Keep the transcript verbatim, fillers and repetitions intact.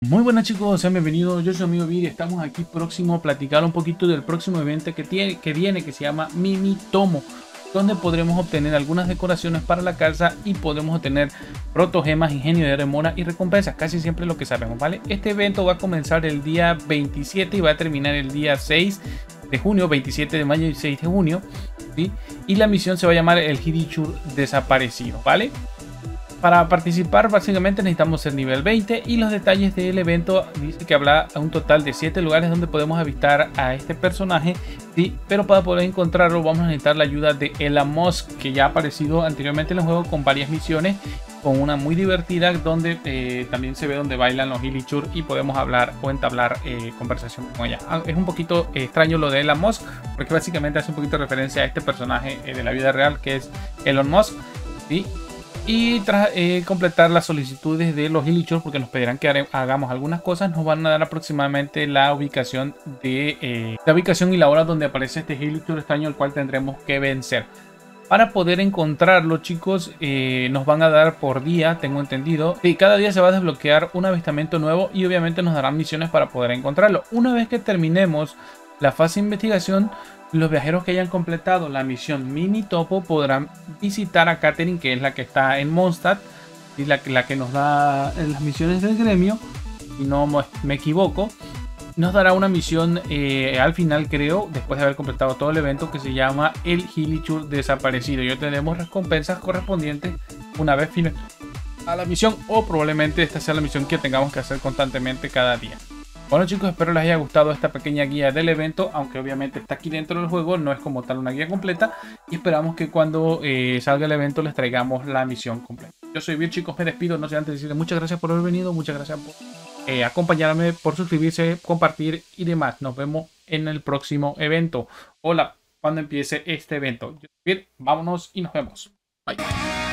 Muy buenas chicos, sean bienvenidos, yo soy su amigo Vir y estamos aquí próximo a platicar un poquito del próximo evento que, tiene, que viene, que se llama Mini Tomo, donde podremos obtener algunas decoraciones para la casa y podemos obtener protogemas, ingenio de remora y recompensas, casi siempre lo que sabemos, ¿vale? Este evento va a comenzar el día veintisiete y va a terminar el día seis de junio, veintisiete de mayo y seis de junio, ¿sí? Y la misión se va a llamar el Hirichur desaparecido, ¿vale? Para participar básicamente necesitamos el nivel veinte y los detalles del evento dice que habrá un total de siete lugares donde podemos avistar a este personaje, ¿sí? Pero para poder encontrarlo vamos a necesitar la ayuda de Elamos, que ya ha aparecido anteriormente en el juego con varias misiones, con una muy divertida donde eh, también se ve donde bailan los Hilichur y podemos hablar o entablar eh, conversación con ella. Es un poquito eh, extraño lo de Elon Musk porque básicamente hace un poquito de referencia a este personaje eh, de la vida real que es Elon Musk, ¿sí? Y tras eh, completar las solicitudes de los Hilichur, porque nos pedirán que hagamos algunas cosas, nos van a dar aproximadamente la ubicación de eh, la ubicación y la hora donde aparece este Hilichur extraño, el cual tendremos que vencer. Para poder encontrarlo, chicos, eh, nos van a dar por día, tengo entendido, y cada día se va a desbloquear un avistamiento nuevo y obviamente nos darán misiones para poder encontrarlo. Una vez que terminemos la fase de investigación, los viajeros que hayan completado la misión Mini Topo podrán visitar a Catherine, que es la que está en Mondstadt y la, la que nos da las misiones del gremio, si no me equivoco. Nos dará una misión eh, al final, creo, después de haber completado todo el evento, que se llama el Hilichur desaparecido. Y tendremos recompensas correspondientes una vez final a la misión, o probablemente esta sea la misión que tengamos que hacer constantemente cada día. Bueno chicos, espero les haya gustado esta pequeña guía del evento, aunque obviamente está aquí dentro del juego, no es como tal una guía completa, y esperamos que cuando eh, salga el evento les traigamos la misión completa. Yo soy Vir, chicos, me despido, no sé antes de decirles muchas gracias por haber venido, muchas gracias por eh, acompañarme, por suscribirse, compartir y demás. Nos vemos en el próximo evento. Hola, cuando empiece este evento. Yo soy Vir, vámonos y nos vemos. Bye.